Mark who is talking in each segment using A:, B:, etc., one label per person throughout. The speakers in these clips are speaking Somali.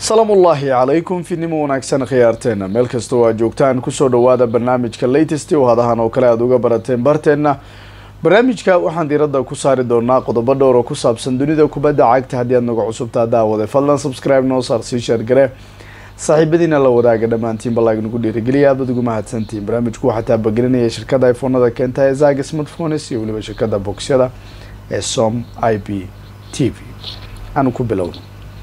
A: السلام الله عليكم في نمو وناكسان خيارتنا ميل كستو جوجتان كسو دوادا برنامجka latest وهذا oo kale aad uga barateen barteena barnaamijka waxaan diiradda ku saari doonaa qodobo dhowr oo ku saabsan dunida kubadda cagta hadii aad nagu cusubtaa daawada fadlan subscribe noo saar si share gare saaxiibadiina la wadaaga dhamaantiin balaaga nagu dhiirigeliya aad ugu mahadsantiin barnaamijku waxa taa bagelinaya shirkadda iPhone-da keenta ee Zag Smartphones iyo waliba shirkadda boxyada ee Som IP TV aan ku bilowno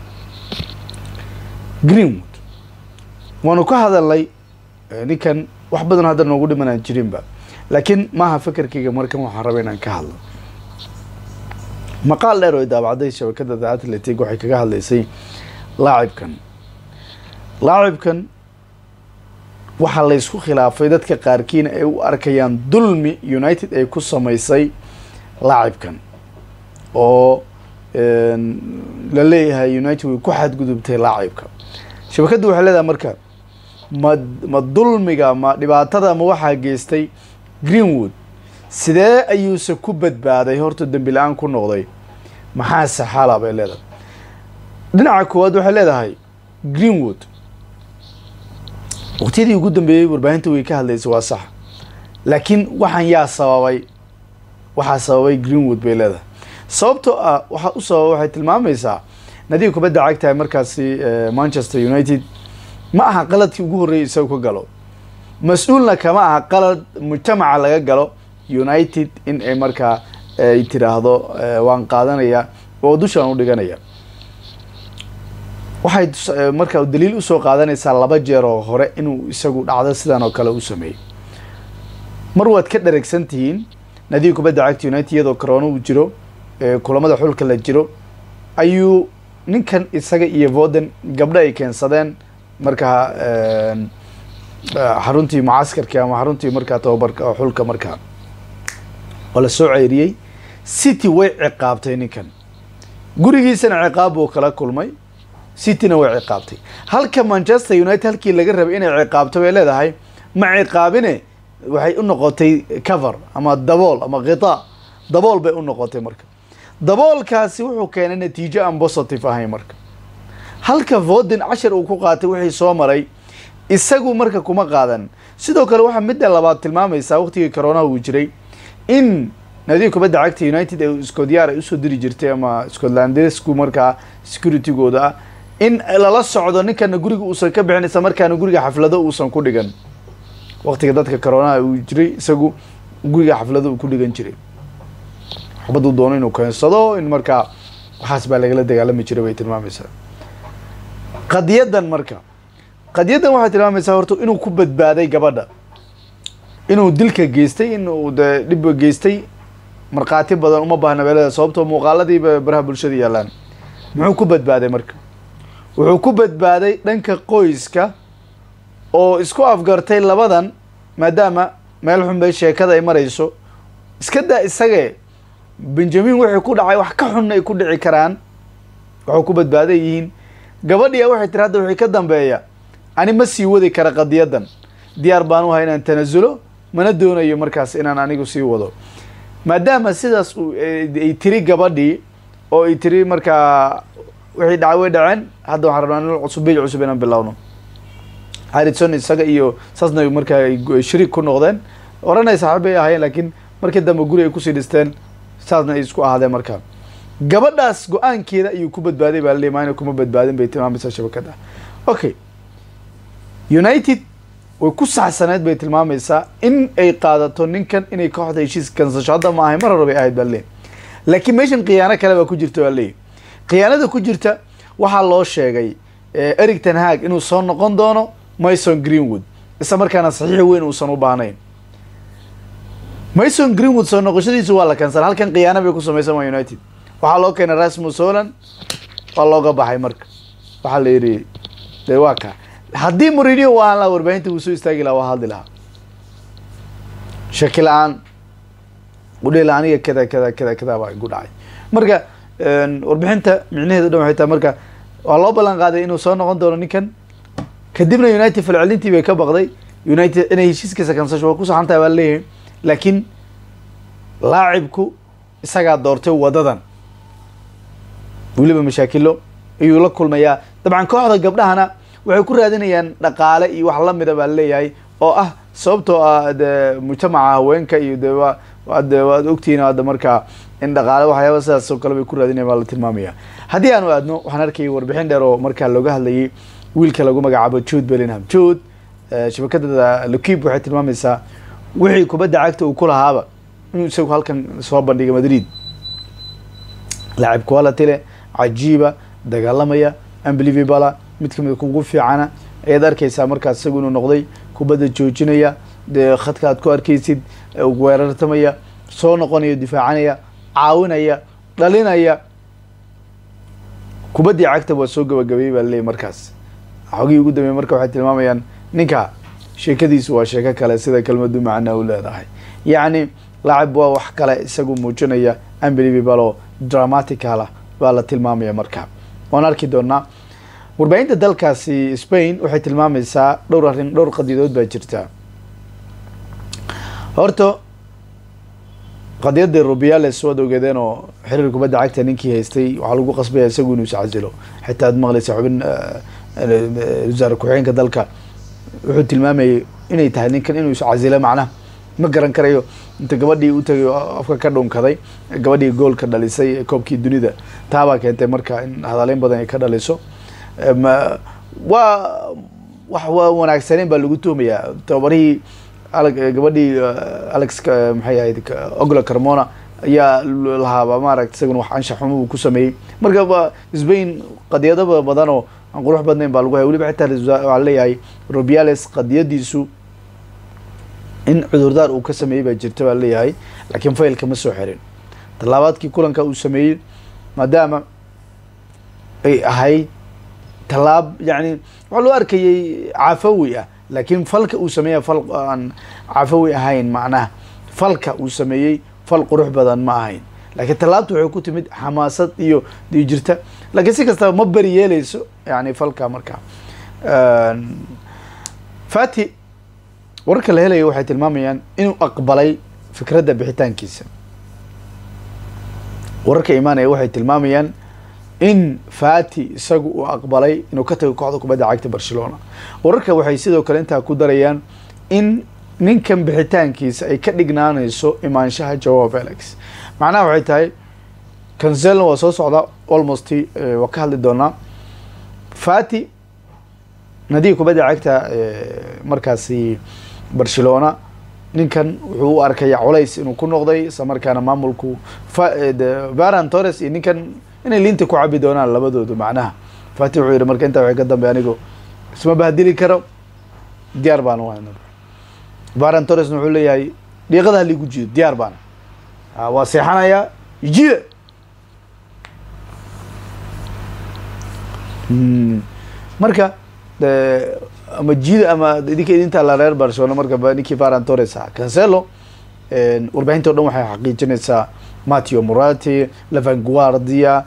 A: Greenwood waanu ka hadalay ninkan wax badan hadda noogu dhimanaan jirinba laakiin maaha fikirkayga markan waxaan rabaa inaan ka hadlo maqaal dheer oo daabacday shabakadda The Athletic waxay kaga hadlaysay laacibkan waxa la isku khilaafay dadka qaarkiina ay u arkayaan dulmi United ay ku sameysay laacibkan oo la leeyahay United way ku xadgudubtay laacibka shabakadu waxay leedahay marka ma dulmiga ma dhibaatada ma waxa geystay Greenwood sidee ayuu ku badbaaday horta dambi la'aan ku noqday maxaa saxala bay leedahay dhinaca koowaad waxay leedahay Greenwood waqtiyadii ugu dambeeyay warbaahinta way ka hadlaysay waa sax laakiin waxaan sababay Greenwood bay leedahay sababtoo ah waxay tilmaamaysaa nadiga kubadda cagta markaasi Manchester United ma aha qaladkii ugu horeeyay isagu ka galo mas'uulna kama aha qalad mujtamaca laga galo United in ay markaa ay tiraahdo waan qaadanaya oo dushan u dhiganaya waxay markaa daliil u soo qaadanaysaa laba jeer oo hore inuu isagu dhacdo sidan oo kale u sameeyay mar waad ka dhareegsantihiin nadiga kubadda cagta United iyadoo corona uu jiro kulamada xulka la jiro ayuu ninkan isaga iyo Foden gabdha ay keensadeen markaa xaruntii mucaskarka ama xaruntii markaa tababarka xulka markaa wala soo ceyriyay City way ciqaabtay ninkan gurigiisana ciqaab uu kala kulmay City-na way ciqaabtay halka Manchester United halkii laga rabay inay ciqaabto way leedahay ma ciqaabine waxay u noqotay cover ama dabool ama qitaa dabool bay u noqotay marka daboolkaasi wuxuu keenay natiijo aan positive ahayn marka halka Foden 10 uu ku qaatay wixii soo maray isagu marka kuma qaadan sidoo kale waxa mid labaad tilmaamaysa waqtigii corona uu jiray in nadiga kubadda cagta United ay isku diyaar ay soo diri jirtay ama Scotlandesku marka security-gooda in la socdo ninkan guriga uu ka bixinaysa markaana guriga xaflado uu san ku dhigan waqtiga dadka corona uu jiray isagu guriga xaflado uu ku dhigan jiray xubadu doono inuu keensado in marka waxaas baa laga dagaalami jiray way tilmaamaysaa qadiyadan waxay tilmaamaysaa horta inuu ku badbaaday gabadha inuu dilka geystay inuu dib geystay marqaati badan uma baahna beelada sababtoo muuqaaladii baraha bulshada yaalaan muxuu ku badbaaday marka wuxuu ku badbaaday dhanka qoyska oo isku afgartay labadan maadaama meel xun bay sheekada ay marayso iska daa isaga Benjamin wuxuu ku dhacay wax ka xun ay ku dhici karaan wuxuu ku badbaaday yihiin gabadhiya waxay tiraahdo wixii ka dambeeya ani ma sii wadi kara qadiyadan diyaar baan u ahay inaan tanasulo mana doonayo markaas inaan anigu sii wado maadaama sidaas ay tiri gabadhii oo ay tiri markaa wixii dhaceen hadda waxaan rabnaa inaan cusub inaan bilowno Harrison isaga iyo saasna markaa ay shariik ku noqdeen oranay saaxiibay ahaayeen laakiin markii dambe guri ay ku sii dhisteen saasna ay isku ahaadeen markaa gabadhaas go'aankeeda ayuu ku badbaaday baa leeyahay kuma badbaadin bay tilmaamaysaa shabakada okay United way ku saxsaneed bay tilmaamaysaa in ay qaadato ninkan inay kooxda heshiis kansasho hadda ma ahay mar hore bay ahayd baa leeyahay laakiin meeshan khiyaano kale baa ku jirta baa leeyahay khiyaanada ku jirta waxaa loo sheegay Erik ten Hag inuu soo noqon doono Mason Greenwood isla markaana saxiix weyn uusan u baahnayn Mason Greenwood soo noqoshadiisu waa la kansal halkan khiyaano bay ku sameysay United waxaa loo keenay Rasmus Hojlund waa looga baxay marka waxaa la yiri deewaka haddii Mourinho waa la warbaahinta uu soo istaagi lahaa waa hadli lahaa shakilaan aniga kada baa igu dhacay marka warbixinta micnaheedu dhan waxay tahay marka waa loo ballan qaaday inuu soo noqon doono ninkan kadibna United falcelintii bay ka baqday United inay heshiiskiisa kansasho waa ku saxantahay baa leeyahay laakiin laacibku isaga doortay wadadan waliba mashaakilo ayuu la kulmayaa dabcan kooxda gabdhahana waxay ku raadinayaan dhaqaale iyo wax lamida baa leeyahay oo ah sababtoo ah de mujtamaca haweenka iyo de waad ogtihiin hadda markaa in dhaqaale waxyaaba sidaas oo kale bay ku raadinayaan baa la tilmaamaya haddii aanu aadno waxaan arkayay warbixin dheer oo markaa looga hadlayay wiilka lagu magacaabo Jude Bellingham. Jude shabakada L'Equipe waxay tilmaamaysaa wixii kubadda cagta uu ku lahaaba inuu isagu halkan soo bandhigay Madrid لاعب quality leh cajiiba dagaalamaya unbelievable mid kamid kugu fiicana ayaad arkaysaa markaas isagu inuu noqday kubadda joojinaya de khadka aad ku arkaysid weerartamaya soo noqonayo difaacanaya caawinaya dhalinaya kubaddii cagta waa soo gabagabay baa leeyahay markaas xogii ugu dambeeyay marka waxay tilmaamayaan ninka sheekadiisu waa sheeko kale sida kelmadu macna u leedahay yacni laacib waa wax kale isagu muujinaya unbelievable dramatic ah baa la tilmaamaya marka waan arki doonaa warbaahinta dalkaasi Spain waxay tilmaamaysaa dhowr qadiyadood baa jirta horta qadiyada Rubiales wada ogeedeen oo xiriir kubadda cagta ninkii haystay waxa lagu qasbay isagu inuu iscasilo xitaa aad maqlaysa xubin wasaar ku-xigeenka dalka wuxuu tilmaamayay inay tahay ninkan inuu iscasilo macnaha ma garan karayo inta gabadhii u tagay afka ka dhunkaday gabadhii goolka dhalisay koobkii dunida taaba keentay marka in hadaleyn badan ay ka dhaliso wax wanaagsaneen baa lagu tuumayaa tababarihii gabadhii Alex maxay ahayd Ogla Carmona ayaa lahaaba maaragtay isaguna wax anshax xumo uu ku sameeyay marka Spain qadiyado badan oo aan qurux badnayn baa lagu hayay waliba xitaa waxa leeyahay Rubiales qadiyadiisu in cudurdaar uu ka sameeyay baa jirta baa leeyahay laakiin faylka ma soo xirin talabaadkii kulanka uu sameeyay maadaama ay ahayd talaab yani waxa loo arkayay caafawi ah laakiin falka uu sameeyay fal aan caafawi ahayn macnaha falka uu sameeyay fal qurux badan ma ahayn laakiin talaabtu waxay ku timid xamaasad iyo jirta laakiin si kastaba ma bari yeelayso yani falka marka Fati wararka la helayo waxay tilmaamayaan inuu aqbalay fikradda bixitaankiisa wararka imaanaya waxay tilmaamayaan in Fati isagu uu aqbalay inuu ka tago kooxda kubadda cagta Barcelona wararka waxay sidoo kale intaa ku darayaan in ninkan bixitaankiisa ay ka dhignaanayso imaanshaha Joao Felix macnaha waxay tahay Cancelo waa soo socda almost waa ka hadli doonaa Fati nadiga kubadda cagta markaasi Barcelona ninkan wuxuu u arkaya culays inuu ku noqday isla markaana maamulku Ferran Torres iyo ninkan inay liinta ku cabi doonaan labadoodu macnaha Fati wuxuu yiri marka inta waxay ka dambeeyay anigu isma bahdili karo diyaar baan u ahay Ferran Torres wuxuu leeyahay dhiiqada liigu jiido diyaar baan waa seexanaya jiida marka ama jiida ama idinka la reer Barcelona marka ninkii Ferran Torres Cancelo warbaahinta dhan waxay xaqiijinaysaa Matteo Moratti Lavanguardia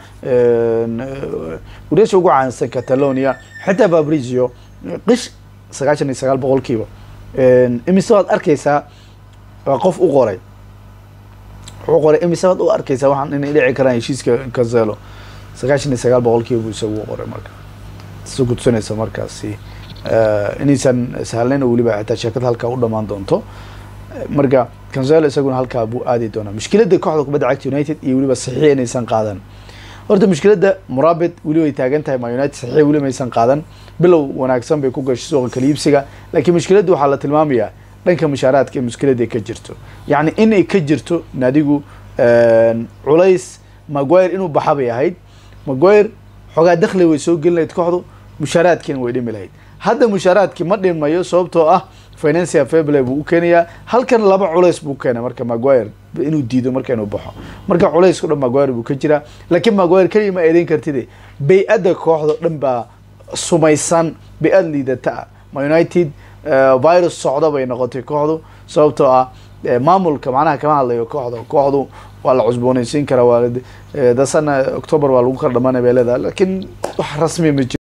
A: وريش ugu caansan Catalonia xitaa Fabrizio qish 99% imisaad arkaysaa qof u qoray imisaad u arkaysaa waxaan inay dhici karaan heshiiska Cancelo 99% buu isagu qoray marka soo gudsanaysa markaasi inaysan sahlan oo waliba xitaa shirkad halka u dhamaan doonto marka Cancelo isaguna halka buu aadi doona mushkiladda kooxda kubadda cagta United iyo waliba saxiix inaysan qaadan horta mushkiladda Murabit wali way taagan tahay Ma United saxiix wali maysan qaadan bilow wanaagsan bay ku gashay suuqa kaliibsiga laakiin mushkiladdu waxa la tilmaamayaa dhanka mushaaraadka mushkiladda ka jirto yani in ay ka jirto naadigu culays Maguire inuu baxabay ahayd Maguire xogaa dakhli way soo gelinayd kooxdu mushaaraadkiina way dhimi lahayd hadda mushaaraadkii ma dhimayo sababtoo ah financial fair play buu keenaya halkan laba culays buu keenay marka Maguire inuu diido marka inuu baxo marka culays ku dhan Maguire buu ka jira laakiin Maguire kaliya ma eedeyn kartid bay'ada kooxda dhan baa sumaysan bay'ad liidata Ma United virus socda bay noqotay kooxdu sababtoo ah maamulka macnaha kama hadlayo kooxdu waa la cusboonaysiin karaa waa da sana October waa lagu kala dhamaanay beelada laakiin wax rasmi ma